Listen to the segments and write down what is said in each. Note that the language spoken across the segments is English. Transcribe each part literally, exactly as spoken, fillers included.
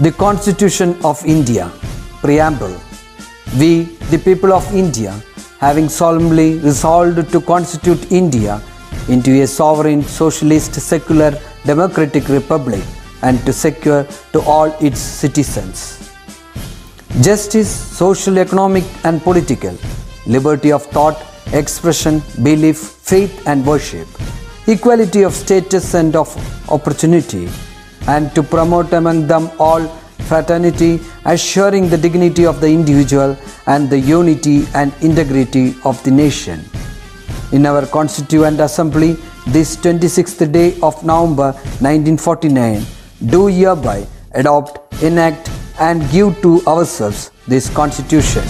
The Constitution of India. Preamble. We, the people of India, having solemnly resolved to constitute India into a sovereign, socialist, secular, democratic republic and to secure to all its citizens justice, social, economic and political, liberty of thought, expression, belief, faith and worship, equality of status and of opportunity, and to promote among them all fraternity, assuring the dignity of the individual and the unity and integrity of the nation. In our Constituent Assembly, this twenty-sixth day of November nineteen forty-nine, do hereby adopt, enact and give to ourselves this Constitution.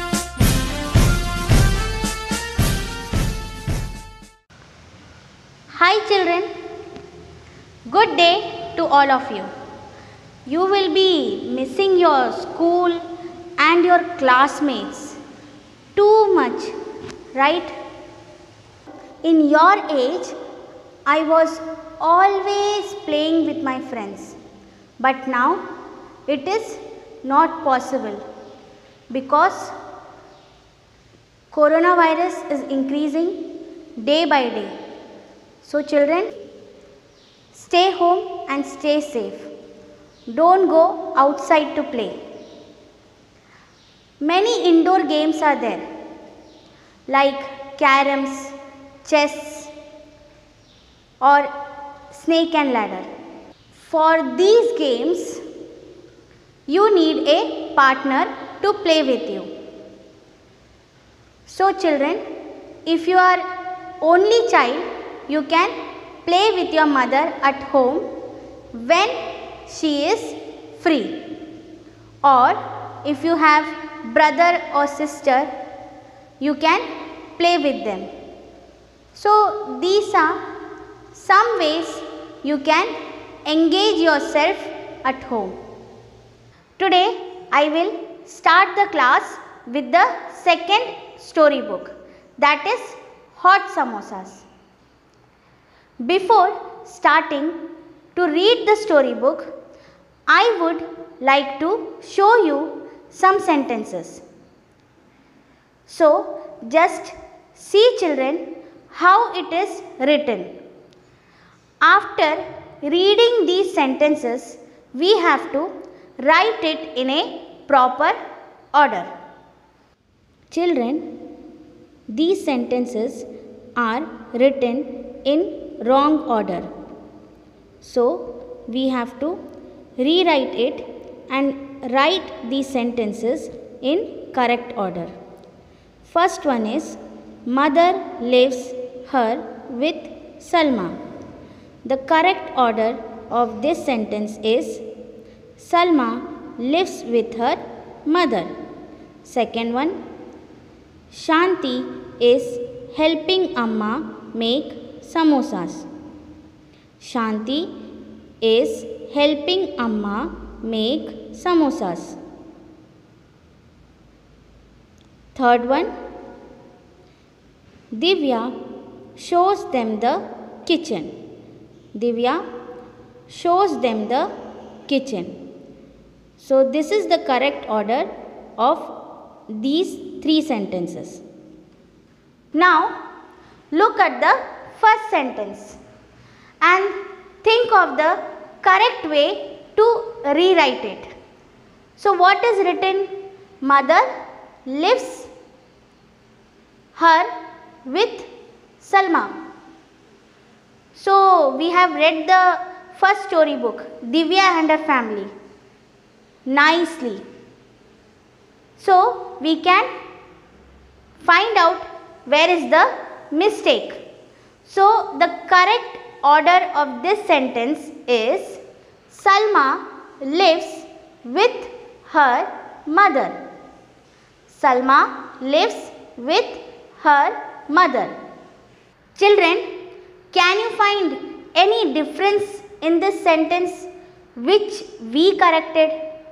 Hi children, good day to all of you. You will be missing your school and your classmates too much, right? In your age, I was always playing with my friends, but now it is not possible because coronavirus is increasing day by day. So children, stay home and stay safe. Don't go outside to play. Many indoor games are there like caroms, chess or snake and ladder. For these games, you need a partner to play with you. So children, if you are only child, you can play with your mother at home when she is free. Or if you have brother or sister, you can play with them. So these are some ways you can engage yourself at home. Today I will start the class with the second storybook, that is Hot Samosas. Before starting to read the storybook, I would like to show you some sentences. So just see children how it is written. After reading these sentences, we have to write it in a proper order. Children, these sentences are written in wrong order. So we have to rewrite it and write these sentences in correct order. First one is, mother leaves her with Salma. The correct order of this sentence is, Salma lives with her mother. Second one, Shanti is helping Amma make samosas. Shanti is helping Amma make samosas. Third one, Divya shows them the kitchen. Divya shows them the kitchen. So this is the correct order of these three sentences. Now look at the first sentence and think of the correct way to rewrite it. So what is written? Mother lives her with Salma. So we have read the first storybook, Divya and her family, nicely. So we can find out where is the mistake. So the correct order of this sentence is, Salma lives with her mother. Salma lives with her mother. Children, can you find any difference in this sentence which we corrected?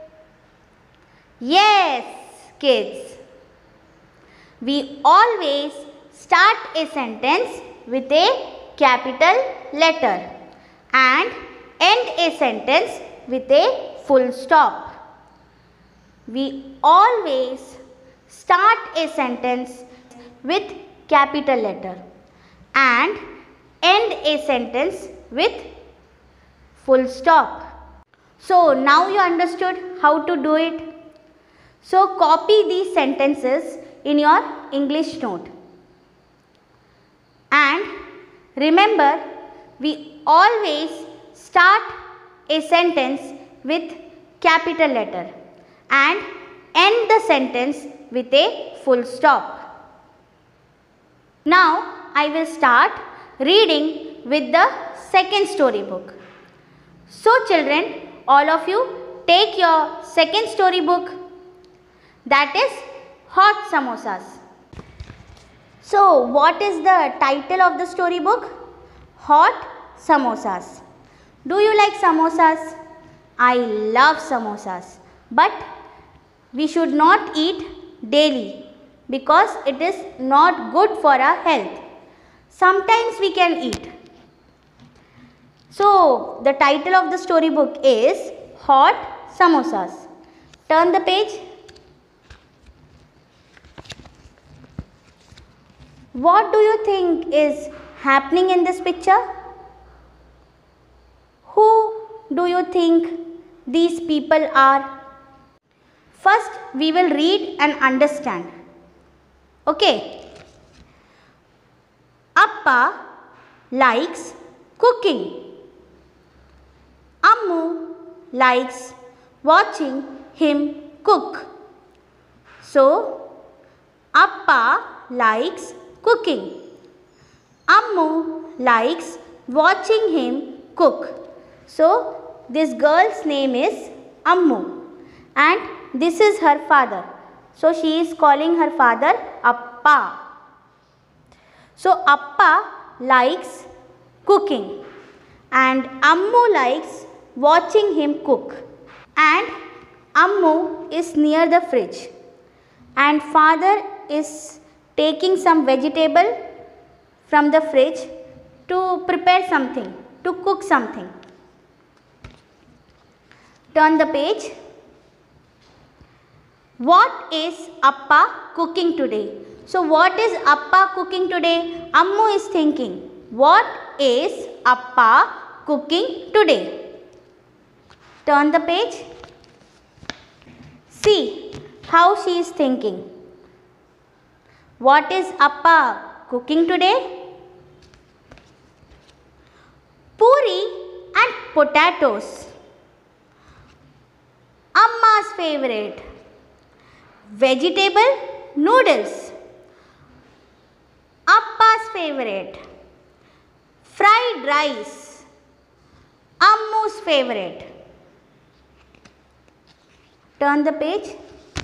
Yes, kids. We always start a sentence with a capital letter and end a sentence with a full stop. We always start a sentence with capital letter and end a sentence with full stop. So now you understood how to do it. So copy these sentences in your English note. And remember, we always start a sentence with capital letter and end the sentence with a full stop. Now I will start reading with the second storybook. So children, all of you take your second storybook, that is Hot Samosas. So what is the title of the storybook? Hot Samosas. Do you like samosas? I love samosas, but we should not eat daily because it is not good for our health. Sometimes we can eat. So the title of the storybook is Hot Samosas. Turn the page. What do you think is happening in this picture? Who do you think these people are? First, we will read and understand. Okay. Appa likes cooking. Ammu likes watching him cook. So, Appa likes cooking. Ammu likes watching him cook. So, this girl's name is Ammu and this is her father. So, she is calling her father Appa. So, Appa likes cooking and Ammu likes watching him cook. And Ammu is near the fridge and father is taking some vegetable from the fridge to prepare something, to cook something. Turn the page. What is Appa cooking today? So what is Appa cooking today? Ammu is thinking, what is Appa cooking today? Turn the page. See how she is thinking. What is Appa cooking today? Puri and potatoes. Amma's favorite. Vegetable noodles. Appa's favorite. Fried rice. Ammu's favorite. Turn the page.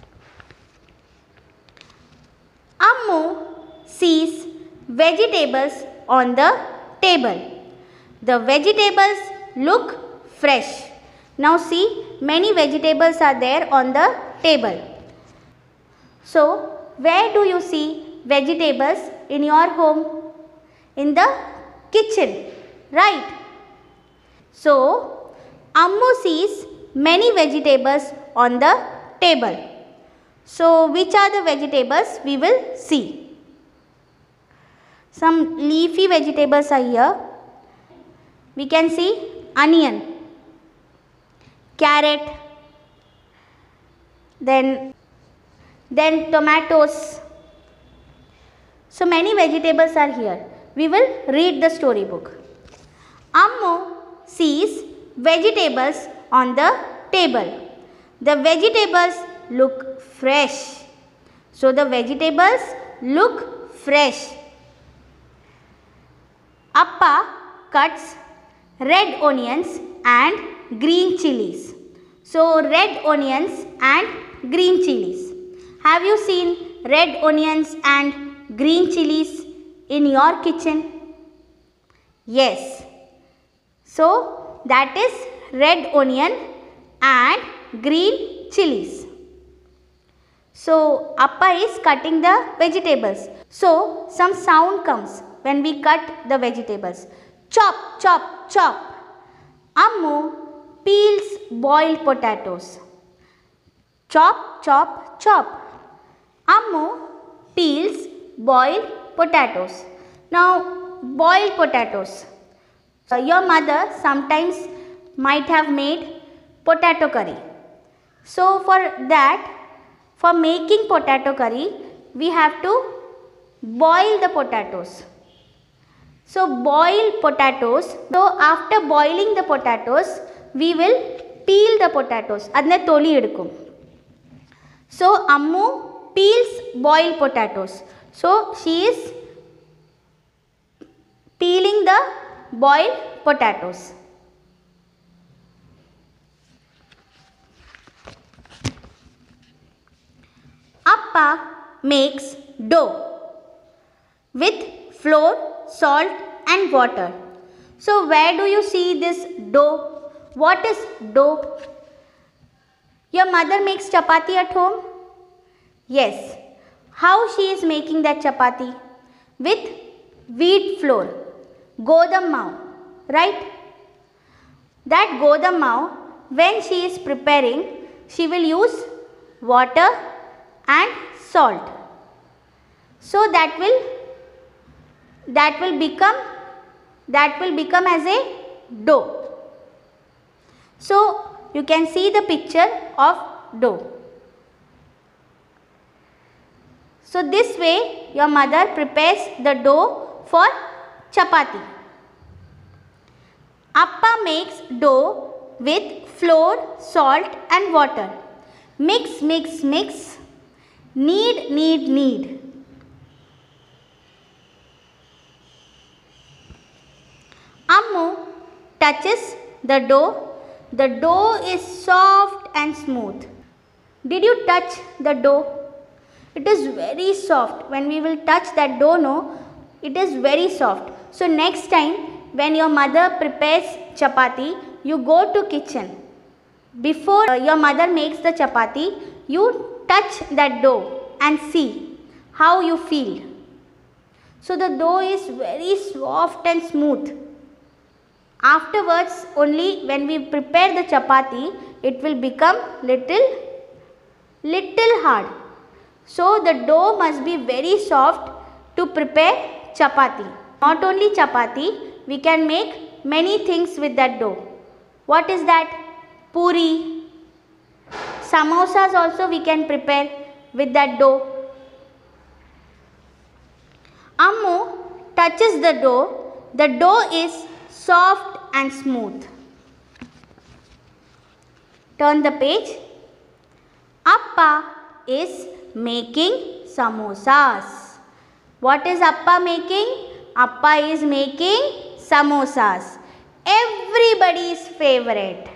Ammu sees vegetables on the table. The vegetables look fresh. Now see, many vegetables are there on the table. So, where do you see vegetables in your home? In the kitchen, right? So, Ammu sees many vegetables on the table. So, which are the vegetables we will see? Some leafy vegetables are here. We can see onion, carrot, then, then tomatoes. So, many vegetables are here. We will read the storybook. Ammu sees vegetables on the table. The vegetables look fresh. So, the vegetables look fresh. Appa cuts red onions and green chilies. So, red onions and green chilies. Have you seen red onions and green chilies in your kitchen? Yes. So, that is red onion and green chilies. So, Appa is cutting the vegetables. So, some sound comes when we cut the vegetables. Chop, chop, chop. Ammu peels boiled potatoes. Chop, chop, chop. Ammu peels boiled potatoes. Now, boiled potatoes. Uh, your mother sometimes might have made potato curry. So, for that, for making potato curry, we have to boil the potatoes. So, boil potatoes. So, after boiling the potatoes, we will peel the potatoes. Adne toli edukum. So, Ammu peels boiled potatoes. So, she is peeling the boiled potatoes. Appa makes dough with flour, salt and water. So, where do you see this dough? What is dough? Your mother makes chapati at home? Yes. How she is making that chapati? With wheat flour, godam maav, right? That godam maav, when she is preparing, she will use water and salt. So that will that will become that will become as a dough. So you can see the picture of dough. So this way your mother prepares the dough for chapati. Appa makes dough with flour, salt and water. Mix, mix, mix. Knead, knead, knead. Ammu touches the dough. The dough is soft and smooth. Did you touch the dough? It is very soft. When we will touch that dough, no, it is very soft. So next time when your mother prepares chapati, you go to kitchen. Before uh, your mother makes the chapati, you touch that dough and see how you feel. So the dough is very soft and smooth. Afterwards only when we prepare the chapati, it will become little little hard. So the dough must be very soft to prepare chapati. Not only chapati, we can make many things with that dough. What is that? Puri. Samosas also we can prepare with that dough. Ammu touches the dough. The dough is soft and smooth. Turn the page. Appa is making samosas. What is Appa making? Appa is making samosas. Everybody's favorite.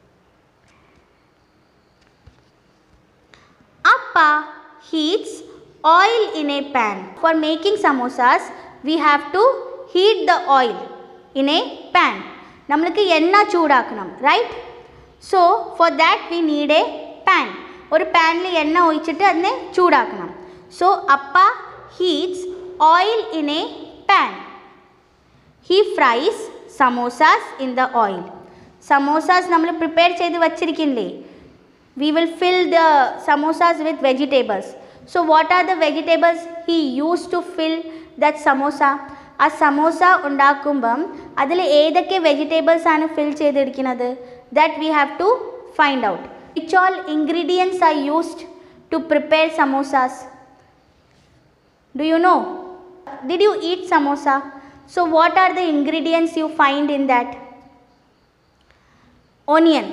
Appa heats oil in a pan. For making samosas, we have to heat the oil in a pan. Nammalukku enna choodakanam, right? So, for that we need a pan. Oru pan il enna oyichittu adne choodakanam. So, Appa heats oil in a pan. He fries samosas in the oil. Samosas nammal prepare cheyidu vachirikkinle. We will fill the samosas with vegetables. So, what are the vegetables he used to fill that samosa? A samosa undakumbam adile edakke vegetables aanu fill cheyidirikinadu, that we have to find out. Which all ingredients are used to prepare samosas? Do you know? Did you eat samosa? So what are the ingredients you find in that? Onion,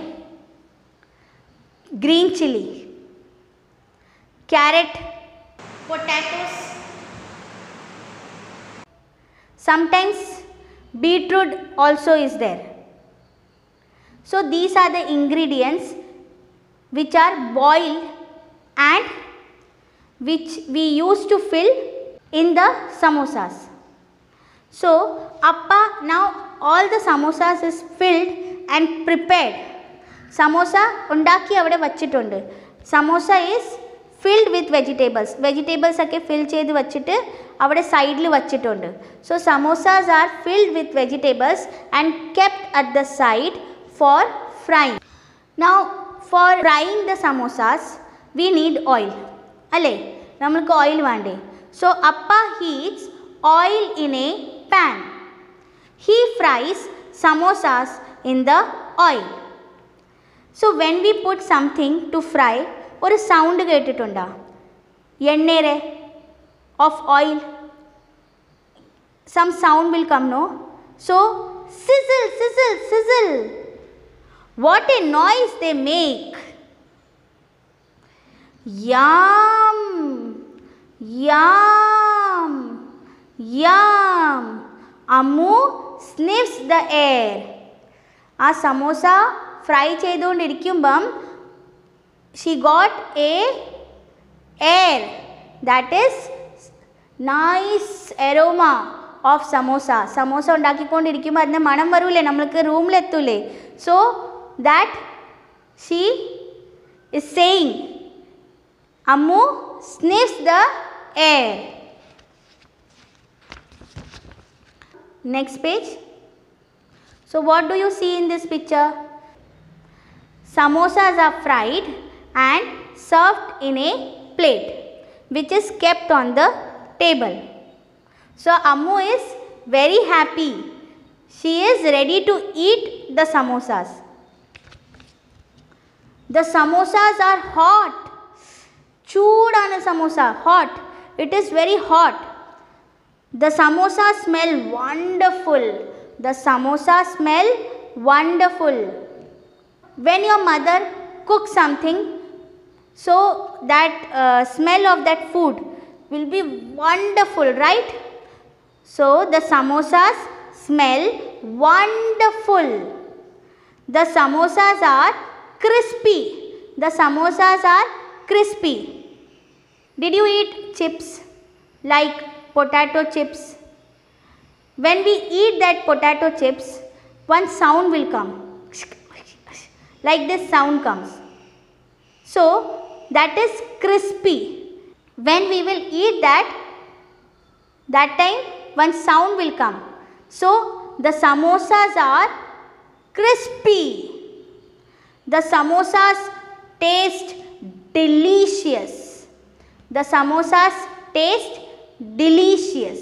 green chilli, carrot, potatoes, sometimes beetroot also is there. So these are the ingredients which are boiled and which we used to fill in the samosas. So Appa, now all the samosas is filled and prepared. Samosa undaki avade vachittundu. Samosa is filled with vegetables. Vegetables akke fill cheyidu vachittu avade side lu vachittundu. So samosas are filled with vegetables and kept at the side for frying. Now for frying the samosas we need oil. Alle namakku oil vande. So Appa heats oil in a pan. He fries samosas in the oil. So when we put something to fry, or sound kettitunda ennere of oil, some sound will come, no? So sizzle, sizzle, sizzle. What a noise they make. Yum, yum, yum. Ammu sniffs the air. A samosa fry cheyidondirikkumbam she got a air, that is nice aroma of samosa. Samosa undakikondirikkumbam adne manam varule nammalku room la ettule. So that she is saying, Ammu sniffs the air. Next page. So what do you see in this picture? Samosas are fried and served in a plate which is kept on the table. So Ammu is very happy. She is ready to eat the samosas. The samosas are hot. Choodana samosa, hot. It is very hot. The samosas smell wonderful. The samosas smell wonderful. When your mother cooks something, so that uh, smell of that food will be wonderful, right? So the samosas smell wonderful. The samosas are crispy. The samosas are crispy. Did you eat chips like potato chips? When we eat that potato chips, one sound will come. Like this sound comes. So that is crispy. When we will eat that, that time one sound will come. So the samosas are crispy. The samosas taste delicious. The samosas taste delicious.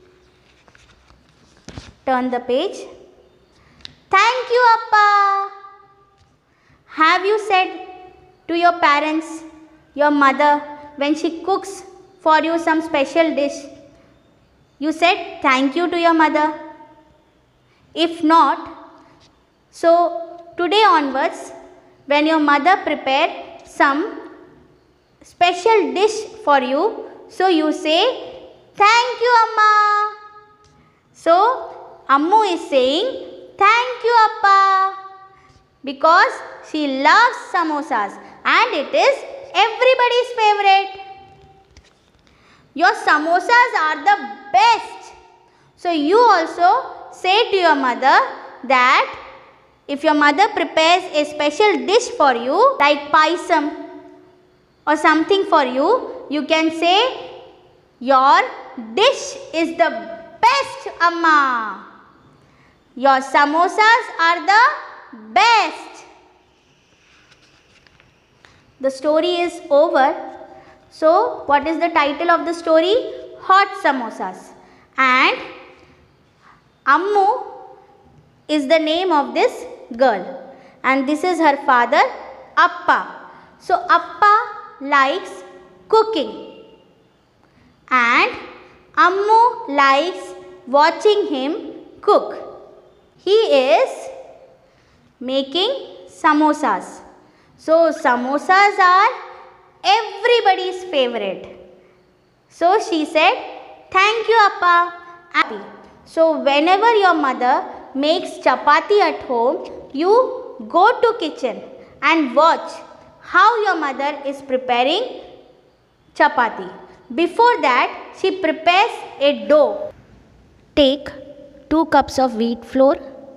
Turn the page. Thank you, Appa. Have you said to your parents, your mother, when she cooks for you some special dish, you said thank you to your mother? If not, so today onwards, when your mother prepare some special dish for you, so you say thank you, Amma. So Ammu is saying thank you, Appa, because she loves samosas and it is everybody's favorite. Your samosas are the best. So you also say to your mother that if your mother prepares a special dish for you like paisam or something for you, you can say your dish is the best, Amma. Your samosas are the best. The story is over. So what is the title of the story? Hot samosas. And Ammu is the name of this girl. And this is her father, Appa. So Appa likes cooking. And Ammu likes watching him cook. He is making samosas. So samosas are everybody's favorite. So she said, thank you, Appa. So whenever your mother makes chapati at home, you go to kitchen and watch how your mother is preparing chapati. Before that, she prepares a dough. Take two cups of wheat flour.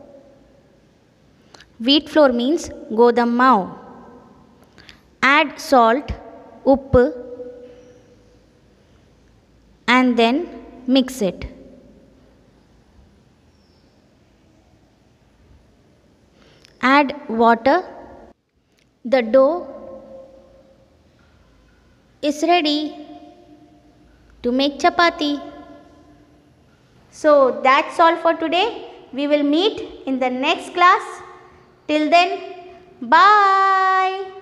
Wheat flour means godam maav. Add salt, uppu, and then mix it. add water. The dough is ready to make chapati. So that's all for today. We will meet in the next class. Till then, bye.